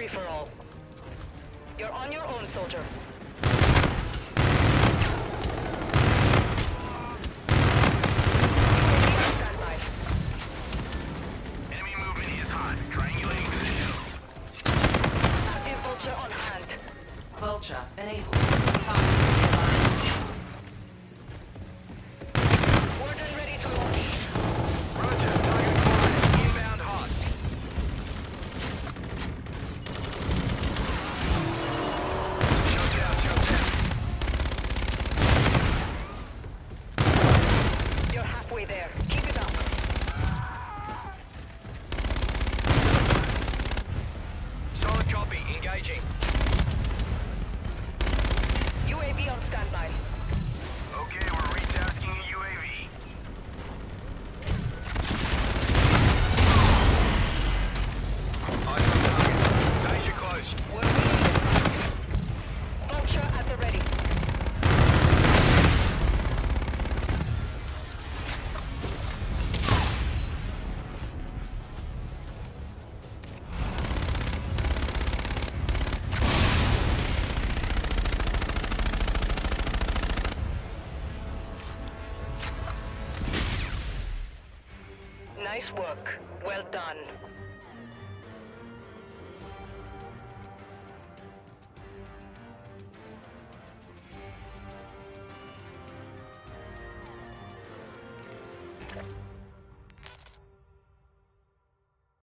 free-for-all. You're on your own, soldier. Stand by. Enemy movement is hot. Triangulating position. Active vulture on hand. Vulture enabled. Target. Warden ready to launch. Roger. Target acquired. Inbound hot. Shots out. Shots out. You're halfway there. Keep it up. Solid copy. Engaging. UAV on standby. Okay, we're retasking a UAV. Eyes on target. Danger close. We're ready. Vulture at the ready. Nice work. Well done.